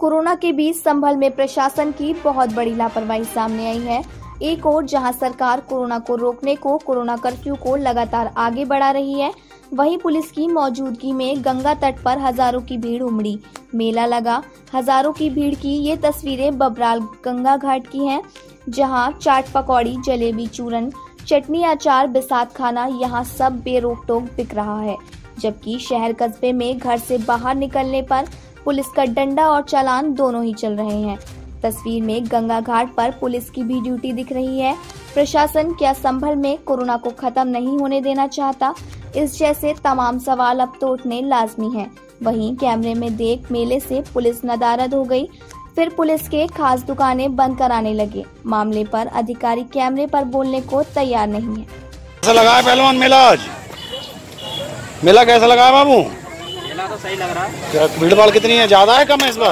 Corona के बीच संभल में प्रशासन की बहुत बड़ी लापरवाही सामने आई है। एक ओर जहां सरकार कोरोना को रोकने को कोरोना कर्फ्यू को लगातार आगे बढ़ा रही है, वहीं पुलिस की मौजूदगी में गंगा तट पर हजारों की भीड़ उमड़ी। मेला लगा, हजारों की भीड़ की ये तस्वीरें बबराल गंगा घाट की हैं, जहां चाट पकौड़ी, जलेबी, चूरन, चटनी, अचार, बिसात खाना यहाँ सब बेरोक टोक बिक रहा है। जबकि शहर कस्बे में घर से बाहर निकलने पर पुलिस का डंडा और चालान दोनों ही चल रहे हैं। तस्वीर में गंगा घाट पर पुलिस की भी ड्यूटी दिख रही है। प्रशासन क्या संभल में कोरोना को खत्म नहीं होने देना चाहता? इस जैसे तमाम सवाल अब तो उठने लाजमी हैं। वहीं कैमरे में देख मेले से पुलिस नदारद हो गई, फिर पुलिस के खास दुकानें बंद कराने लगे। मामले पर अधिकारी कैमरे पर बोलने को तैयार नहीं है। कैसा लगा है पहलवान मेला? आज मेला कैसा लगा है बाबू? मेला तो सही लग रहा है। क्या भीड़ भाड़ कितनी है? ज्यादा है कम है इस बार?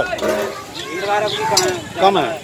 कम है।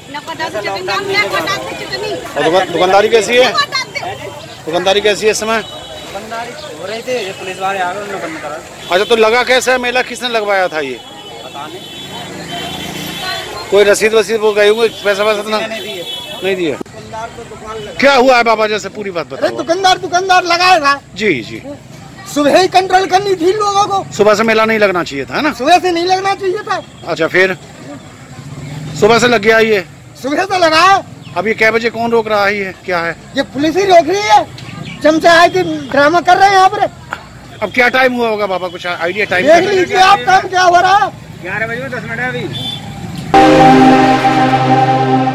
और दुकानदारी कैसी है? दुकानदारी कैसी है इस समय? दुकानदारी हो रही थी, ये पुलिस वाले आ गए, उन्होंने बंद करा। अच्छा, तो लगा कैसा है मेला? किसने लगवाया था ये? पता नहीं, कोई रसीद वसीद वो गए होंगे? पैसा वैसा नहीं दिए। क्या हुआ है बाबा? जैसे पूरी बात बताओ। दुकानदार लगाएगा जी। सुबह ही कंट्रोल करनी थी लोगों को। सुबह से मेला नहीं लगना चाहिए था, है ना? सुबह से नहीं लगना चाहिए था। अच्छा, फिर सुबह से लग गया ये? सुबह से लगा। अब ये कै बजे कौन रोक रहा है? ये क्या है? ये पुलिस ही रोक रही है। चमचा है कि ड्रामा कर रहे हैं यहाँ पर। अब क्या टाइम हुआ होगा बाबा? कुछ आइडिया टाइम? देख लीजिए आप काम क्या हो रहा है। 11 बजे 10 मिनट है अभी।